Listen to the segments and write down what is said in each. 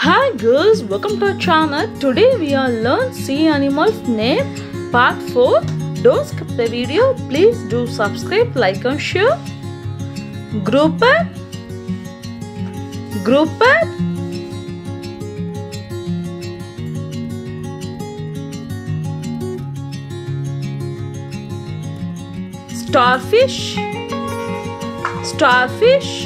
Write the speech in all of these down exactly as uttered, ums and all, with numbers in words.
Hi girls, welcome to our channel. Today we are learn sea animals name part four. Don't skip the video. Please do subscribe, like and share. Grouper, grouper, starfish, starfish,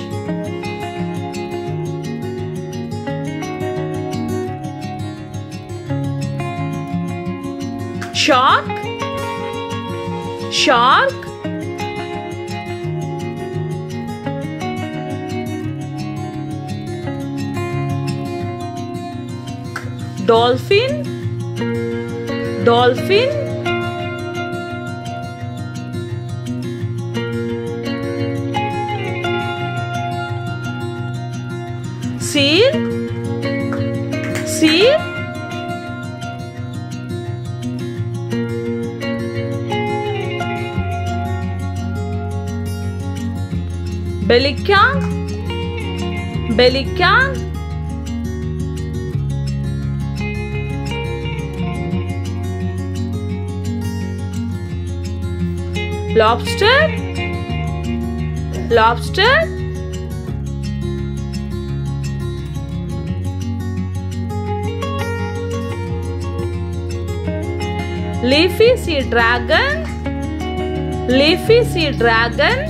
shark, shark, dolphin, dolphin, seal, seal, pelican, pelican, lobster, lobster, leafy sea dragon, leafy sea dragon,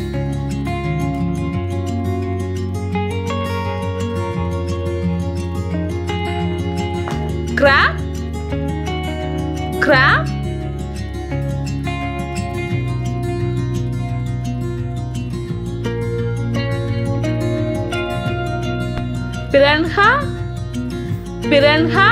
crab, crab, piranha, piranha,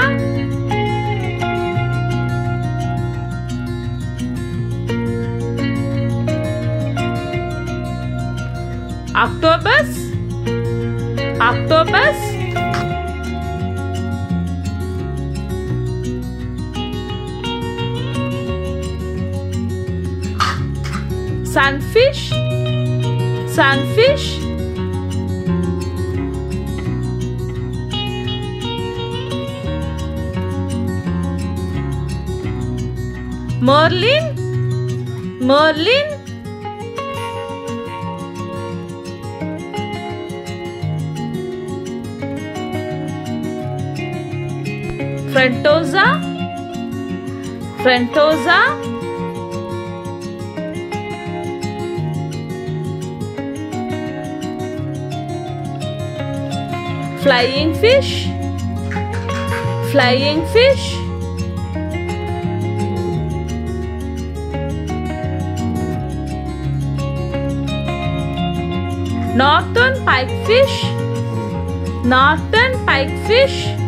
octopus, octopus, sunfish, sunfish, merlin, merlin, frontosa, frontosa, flying fish, flying fish, northern pikefish, northern pikefish,